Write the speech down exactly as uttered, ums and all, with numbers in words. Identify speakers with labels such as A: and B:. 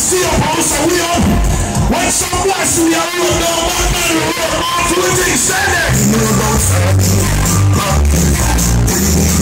A: see up, also we up. When some bless we are real, no one man will roll off to the thing, send it. You know about